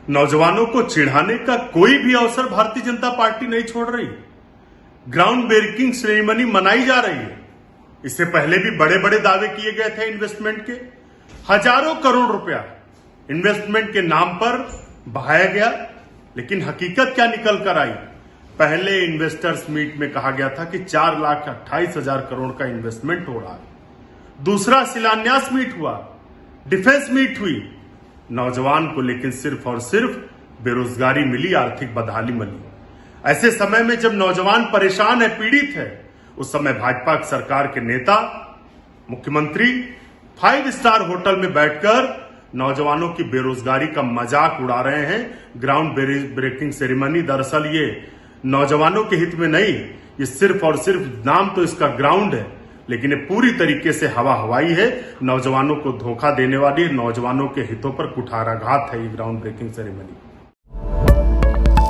नौजवानों को चिढ़ाने का कोई भी अवसर भारतीय जनता पार्टी नहीं छोड़ रही। ग्राउंड ब्रेकिंग सेरेमनी मनाई जा रही है। इससे पहले भी बड़े बड़े दावे किए गए थे इन्वेस्टमेंट के। हजारों करोड़ रुपया इन्वेस्टमेंट के नाम पर बहाया गया, लेकिन हकीकत क्या निकल कर आई? पहले इन्वेस्टर्स मीट में कहा गया था कि 4,28,000 करोड़ का इन्वेस्टमेंट हो रहा है। दूसरा शिलान्यास मीट हुआ, डिफेंस मीट हुई। नौजवान को लेकिन सिर्फ और सिर्फ बेरोजगारी मिली, आर्थिक बदहाली मिली। ऐसे समय में जब नौजवान परेशान है, पीड़ित है, उस समय भाजपा सरकार के नेता, मुख्यमंत्री 5 स्टार होटल में बैठकर नौजवानों की बेरोजगारी का मजाक उड़ा रहे हैं। ग्राउंड ब्रेकिंग सेरेमनी दरअसल ये नौजवानों के हित में नहीं, ये सिर्फ और सिर्फ नाम तो इसका ग्राउंड है, लेकिन ये पूरी तरीके से हवा हवाई है। नौजवानों को धोखा देने वाली, नौजवानों के हितों पर कुठाराघात है ये ग्राउंड ब्रेकिंग सेरेमनी।